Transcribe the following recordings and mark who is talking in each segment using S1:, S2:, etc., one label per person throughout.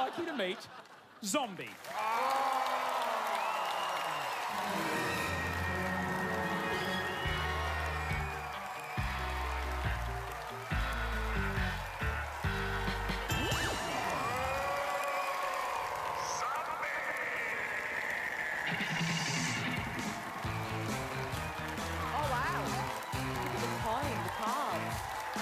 S1: like you to meet Zombie.
S2: Oh, wow. Look at the coin, the cards.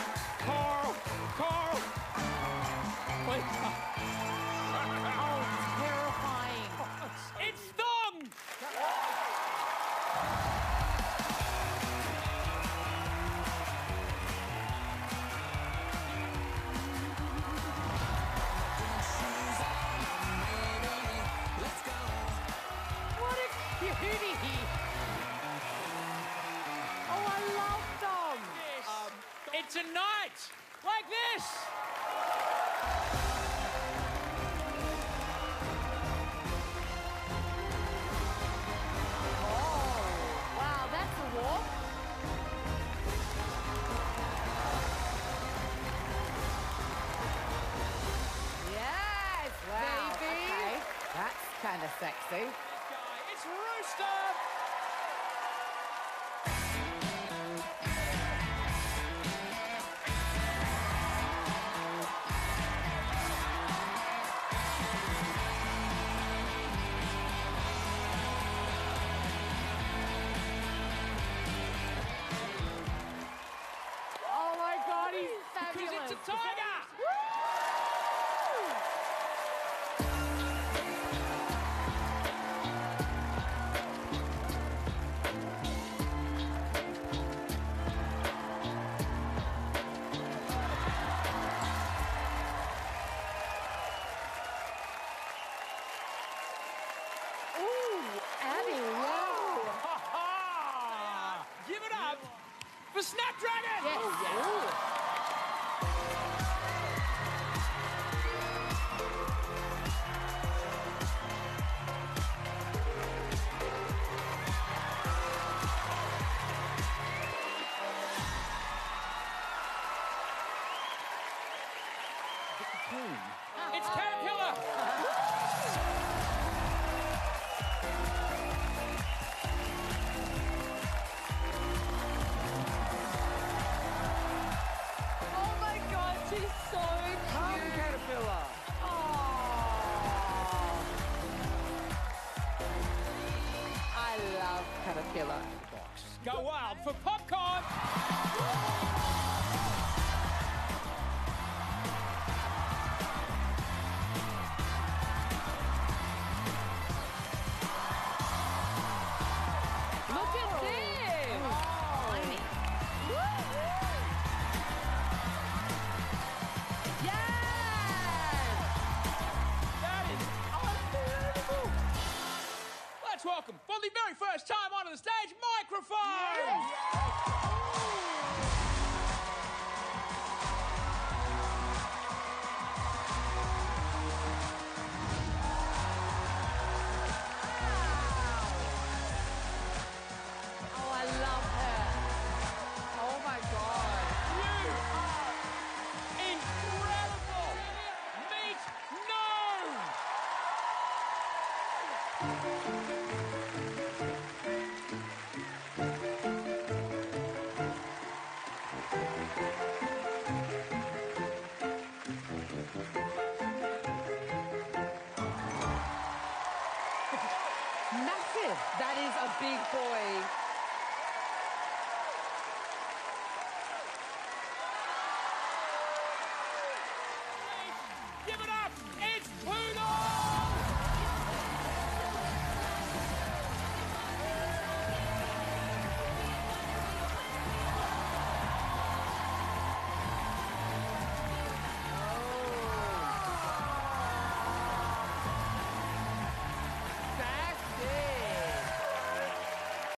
S1: Carl! Please.
S2: Oh, terrifying.
S1: It's Thong!
S2: What a cutie. Oh, I love them.
S1: It's a night like this!
S2: Oh, wow, that's a walk. Yes,
S3: Wow,
S2: baby.
S3: okay. That's kind of sexy.
S1: It's Rooster!
S2: Oh my God, he's
S1: Because
S2: fabulous.
S1: it's a tiger!
S2: Ooh, Abby, wow.
S1: Ha-ha! Give it up for Snapdragon!
S2: Yes.
S1: It's Caterpillar!
S2: Oh my God, she's so cute.
S3: Caterpillar.
S2: Oh,
S3: I love Caterpillar.
S1: Go wild for popcorn!
S2: look at this.
S3: Tiny.
S2: Yes.
S1: That is unbelievable! Let's welcome, for the very first time onto the stage, Microphone!